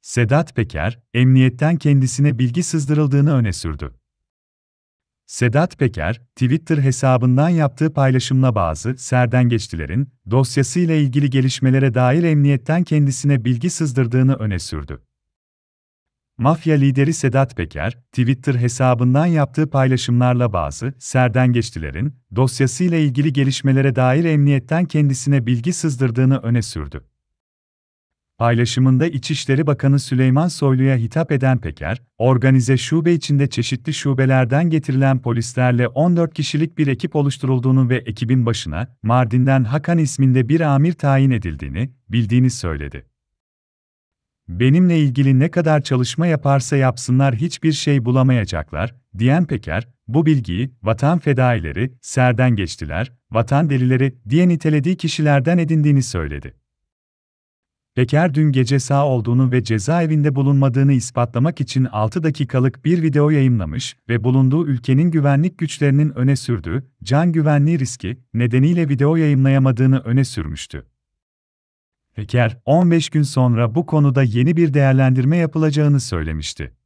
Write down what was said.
Sedat Peker, emniyetten kendisine bilgi sızdırıldığını öne sürdü. Sedat Peker, Twitter hesabından yaptığı paylaşımla bazı serdengeçtilerin dosyasıyla ilgili gelişmelere dair emniyetten kendisine bilgi sızdırdığını öne sürdü. Mafya lideri Sedat Peker, Twitter hesabından yaptığı paylaşımlarla bazı serdengeçtilerin dosyasıyla ilgili gelişmelere dair emniyetten kendisine bilgi sızdırdığını öne sürdü. Paylaşımında İçişleri Bakanı Süleyman Soylu'ya hitap eden Peker, organize şube içinde çeşitli şubelerden getirilen polislerle 14 kişilik bir ekip oluşturulduğunu ve ekibin başına Mardin'den Hakan isminde bir amir tayin edildiğini bildiğini söyledi. "Benimle ilgili ne kadar çalışma yaparsa yapsınlar hiçbir şey bulamayacaklar," diyen Peker, bu bilgiyi vatan fedaileri, serdengeçtiler, vatan delileri diye nitelediği kişilerden edindiğini söyledi. Peker dün gece sağ olduğunu ve cezaevinde bulunmadığını ispatlamak için 6 dakikalık bir video yayımlamış ve bulunduğu ülkenin güvenlik güçlerinin öne sürdüğü can güvenliği riski nedeniyle video yayımlayamadığını öne sürmüştü. Peker, 15 gün sonra bu konuda yeni bir değerlendirme yapılacağını söylemişti.